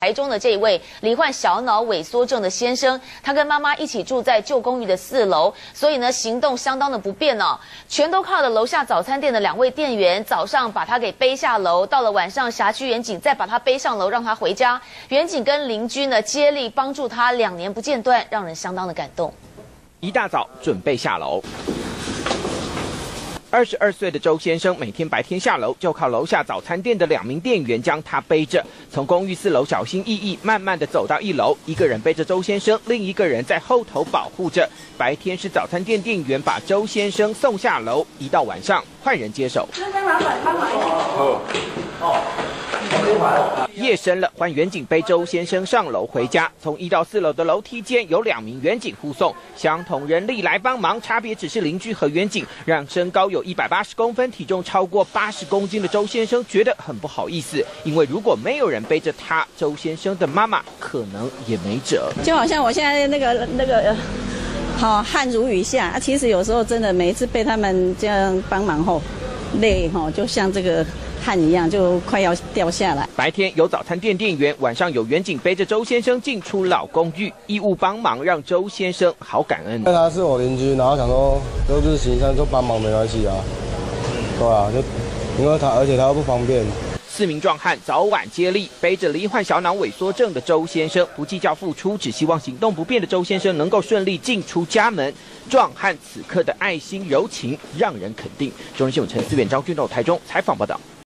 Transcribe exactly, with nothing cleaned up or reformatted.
台中的这一位罹患小脑萎缩症的先生，他跟妈妈一起住在旧公寓的四楼，所以呢行动相当的不便哦，全都靠了楼下早餐店的两位店员，早上把他给背下楼，到了晚上辖区远警再把他背上楼，让他回家。远警跟邻居呢接力帮助他，两年不间断，让人相当的感动。 一大早准备下楼。二十二岁的周先生每天白天下楼，就靠楼下早餐店的两名店员将他背着，从公寓四楼小心翼翼，慢慢的走到一楼。一个人背着周先生，另一个人在后头保护着。白天是早餐店店员把周先生送下楼，一到晚上换人接手。 那跟老板帮忙一下。哦哦。 夜深了，换远警背周先生上楼回家。从一到四楼的楼梯间有两名远警护送，相同人力来帮忙，差别只是邻居和远警，让身高有一百八十公分、体重超过八十公斤的周先生觉得很不好意思，因为如果没有人背着他，周先生的妈妈可能也没辙。 就好像我现在那个那个，好、哦、汗如雨下、啊。其实有时候真的每一次被他们这样帮忙后，累哈、哦，就像这个。汗一样就快要掉下来。 白天有早餐店店员，晚上有远警背着周先生进出老公寓，义务帮忙，让周先生好感恩。 那他是我邻居，然后想说都是行善，就帮忙没关系啊。对啊，就因为他，而且他又不方便。 四名壮汉早晚接力，背着罹患小脑萎缩症的周先生，不计较付出，只希望行动不便的周先生能够顺利进出家门。壮汉此刻的爱心柔情，让人肯定。中央新闻陈思远、张君斗台中采访报道。